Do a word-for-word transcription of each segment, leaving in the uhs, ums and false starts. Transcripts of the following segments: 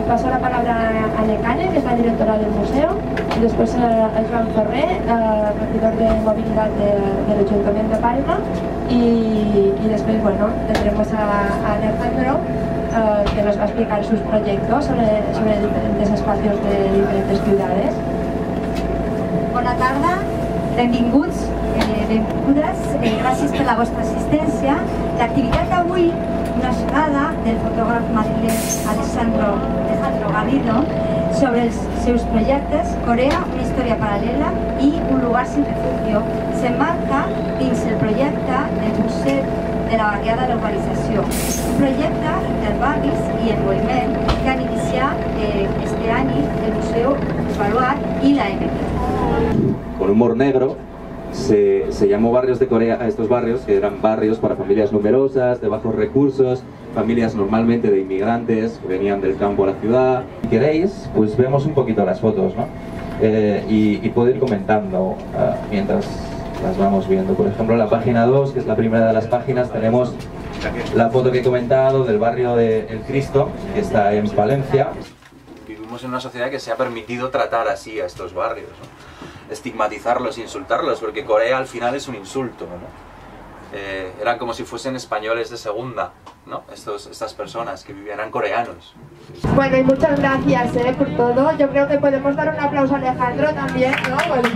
paso la palabra a Necane, que es la directora del museo, y después a Joan Ferrer, regidor de movilidad de, del Ayuntamiento de Palma, y, y después, bueno, tendremos a, a Alejandro, uh, que nos va a explicar sus proyectos sobre, sobre diferentes espacios de diferentes ciudades. Bona tarda, benvinguts, eh, benvingudes, eh, gràcies per la vostra assistència. L'activitat d'avui, una xerrada del fotògraf madrileny Alessandro, Alejandro Garrido sobre els seus projectes Corea, una història paral·lela i un lugar sin refugio, s'emmarca dins el projecte del Museu de la Barriada de la Urbanització, un projecte interbarris i en moviment que han iniciat eh, este any el Museu Baluart i la M P. Con humor negro se, se llamó Barrios de Corea a estos barrios, que eran barrios para familias numerosas, de bajos recursos, familias normalmente de inmigrantes que venían del campo a la ciudad. Si queréis, pues vemos un poquito las fotos, ¿no? Eh, y, y puedo ir comentando uh, mientras las vamos viendo. Por ejemplo, la página dos, que es la primera de las páginas, tenemos la foto que he comentado del barrio de El Cristo, que está en Palencia. Vivimos en una sociedad que se ha permitido tratar así a estos barrios, ¿no? Estigmatizarlos, insultarlos, porque Corea al final es un insulto, ¿no? Eh, eran como si fuesen españoles de segunda, ¿no? Estos, estas personas que vivían, eran coreanos. Bueno, y muchas gracias eh, por todo. Yo creo que podemos dar un aplauso a Alejandro también, ¿no? Bueno.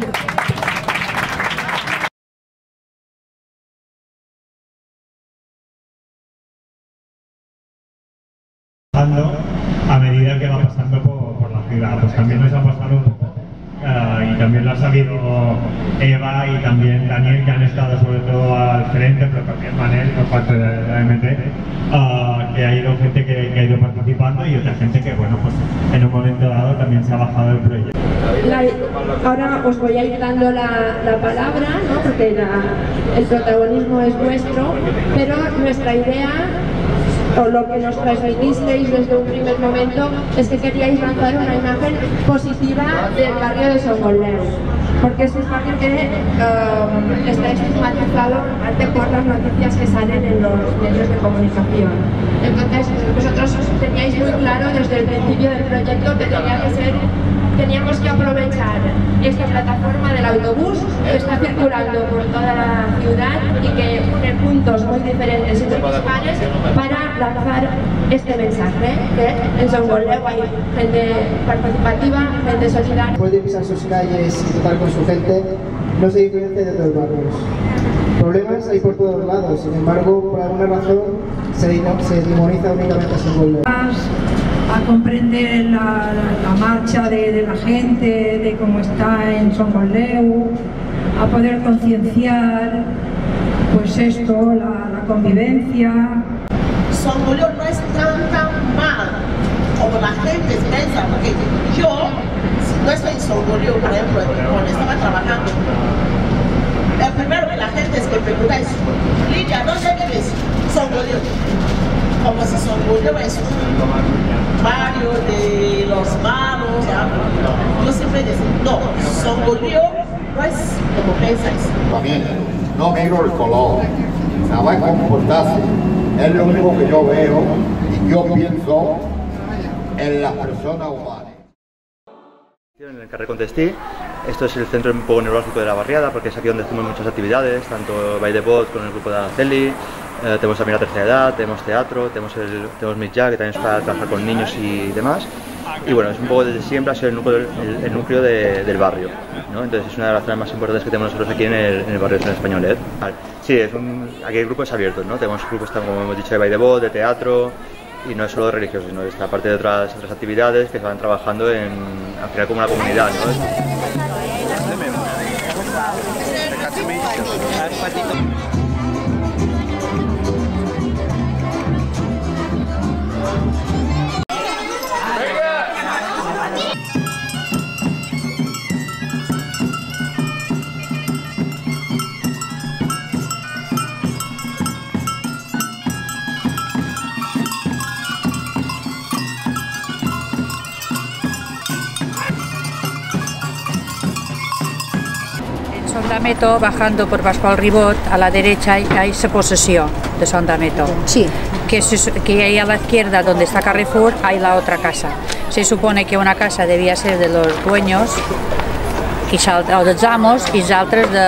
A medida que va pasando por, por la ciudad, pues también nos ha pasado un poco. Uh, y también lo ha sabido Eva y también Daniel, que han estado sobre todo al frente, pero también Manel por parte de la M T, uh, que ha ido gente que, que ha ido participando y otra gente que, bueno, pues en un momento dado también se ha bajado del proyecto. La, ahora os voy a ir dando la, la palabra, ¿no? Porque la, el protagonismo es vuestro, pero nuestra idea, o lo que nos transmitisteis desde un primer momento, es que queríais lanzar una imagen positiva del barrio de Songoleu, porque es un barrio que um, está estigmatizado por las noticias que salen en los medios de comunicación. Entonces, vosotros teníais muy claro desde el principio del proyecto que tenía que ser, teníamos que aprovechar esta plataforma del autobús que está circulando por toda la ciudad y que une puntos muy diferentes y principales para lanzar este mensaje, que en Songoleu hay gente participativa, gente solidaria. Después de pisar sus calles y tratar con su gente, no se diferencia de otros barrios. Problemas hay por todos lados, sin embargo, por alguna razón se, se demoniza únicamente a Songoleu. A comprender la, la, la marcha de, de la gente, de cómo está en Songoleu, a poder concienciar, pues esto, la, la convivencia. Songoleu no es tan tan mal como la gente piensa, porque yo, si no estoy en Songoleu, por ejemplo, cuando estaba trabajando, el primero que la gente es que pregunta es, Lidia, ¿dónde vives? Songoleu. Como si Songoleu es un barrio de los malos. Yo siempre digo, no, Songoleu no es como pensáis. También, no miro el color, nada más comportarse, es lo único que yo veo y yo pienso en las personas humanas. En el carrer Contestí, esto es el centro un poco neurálgico de la barriada porque es aquí donde hacemos muchas actividades, tanto By the Bot con el grupo de Araceli, eh, tenemos también la tercera edad, tenemos teatro, tenemos el tenemos Mitja, que también es para trabajar con niños y demás. Y bueno, es un poco desde siempre ha sido el núcleo, el, el núcleo de, del barrio, ¿no? Entonces es una de las zonas más importantes que tenemos nosotros aquí en el, en el barrio de San Españolet. Sí, es un, aquí hay grupos abiertos, ¿no? Tenemos grupos, como hemos dicho, de By the Bot, de teatro, y no es solo religioso, sino esta parte de otras, otras actividades que se van trabajando en, al final como una comunidad, ¿no? Son d'Ameto, bajando por Pascual Ribot, a la derecha hay esa posesión de Son d'Ameto. Sí. Que, es, que ahí a la izquierda, donde está Carrefour, hay la otra casa. Se supone que una casa debía ser de los dueños i o dels amos i els altres de,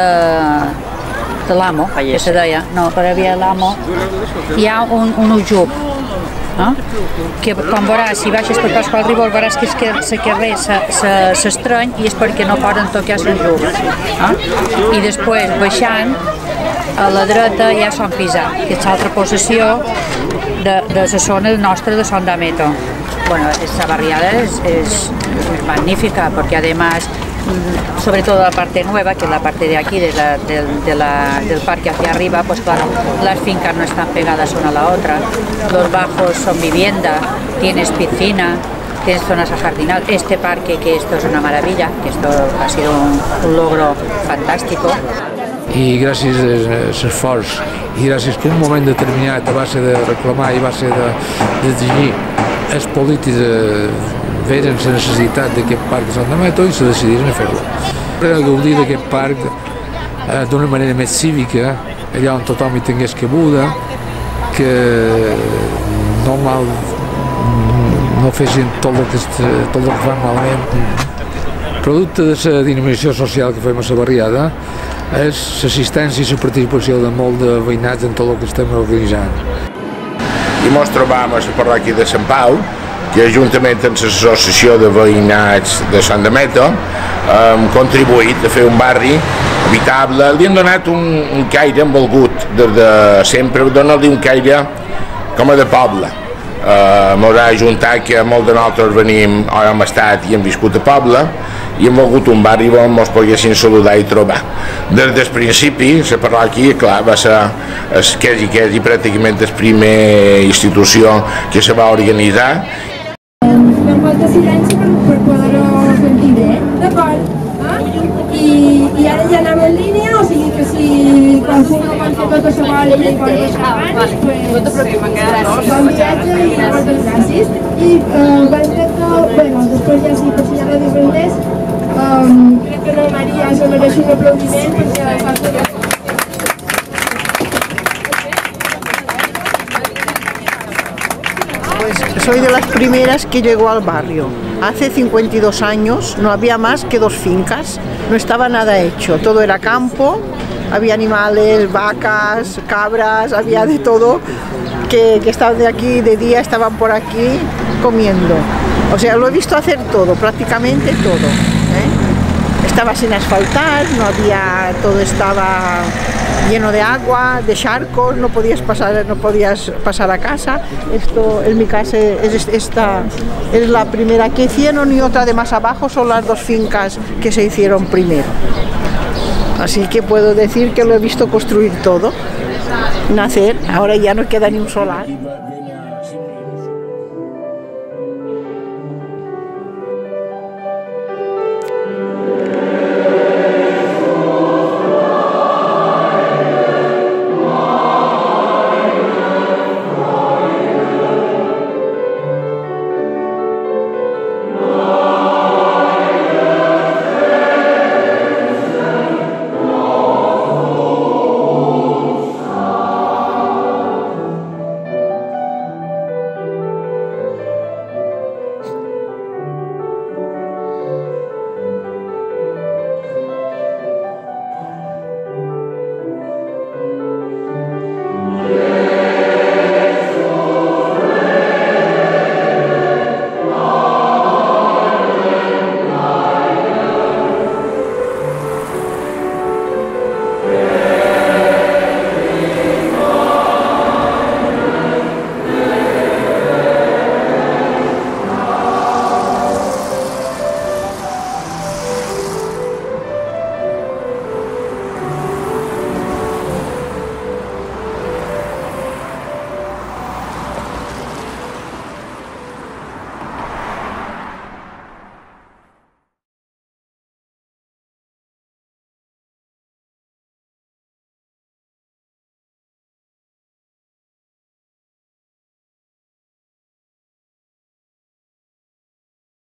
de l'amo, que se deia. No, però hi havia l'amo. Hi ha un, un ujub, no? Que quan veuràs, si baixes per Pasqual Ribot, veuràs que el carrer s'estreny i és perquè no poden tocar l'ujub. No? I després, baixant, a la dreta hi ha Son Pisà, que és l'altra possessió de, de la zona nostra de Son d'Ameto. Bueno, esta barriada es, es magnífica porque además, sobre todo la parte nueva, que es la parte de aquí, de la, de, de la, del parque hacia arriba, pues claro, las fincas no están pegadas una a la otra, los bajos son vivienda, tienes piscina, tienes zonas ajardinadas, este parque, que esto es una maravilla, que esto ha sido un, un logro fantástico. I gràcies a l'esforç i gràcies que en un moment determinat a base de reclamar i a base d'exigir els polítics veren la necessitat d'aquest parc de Son d'Ameto i se decidiren a fer-lo. Per gaudir d'aquest parc d'una manera més cívica, allà on tothom hi tingués cabuda, que normal no fessin tot el que, tot el que fan malament. Producte de la dinamització social que fem a la barriada és l'assistència i la participació de molt de veïnats en tot el que estem organitzant. I ens trobam a la parròquia de Sant Pau, que juntament amb l'associació de veïnats de Son d'Ameto hem contribuït a fer un barri habitable. Li hem donat un, un caire envolgut des de sempre, donar-li un caire com a de poble. Eh, M'haurà ajuntat que molts de nosaltres venim, o hem estat i hem viscut a poble, i hem volgut un barri on ens poguessin saludar i trobar. Des del principi, la parròquia, clar, va ser quasi, quasi pràcticament la primera institució que se va organitzar. Fem falta silenci per, per poder-ho sentir bé, d'acord? I, I ara ja anem en línia, o sigui que si qualsú no pot fer tot això vol i pot deixar abans, pues bon viatge i moltes gràcies. I respecte, bueno, després ja sí, per si ja no dic res, crec que la Maria se mereix un aplaudiment perquè fa tot. Soy de las primeras que llegó al barrio. Hace cincuenta y dos años no había más que dos fincas, no estaba nada hecho, todo era campo, había animales, vacas, cabras, había de todo, que, que estaban de aquí, de día estaban por aquí comiendo. O sea, lo he visto hacer todo, prácticamente todo. ¿eh? Estaba sin asfaltar, no había, todo estaba lleno de agua, de charcos, no podías pasar, no podías pasar a casa. Esto, en mi casa, es, esta es la primera que hicieron y otra de más abajo son las dos fincas que se hicieron primero. Así que puedo decir que lo he visto construir todo, nacer, ahora ya no queda ni un solar.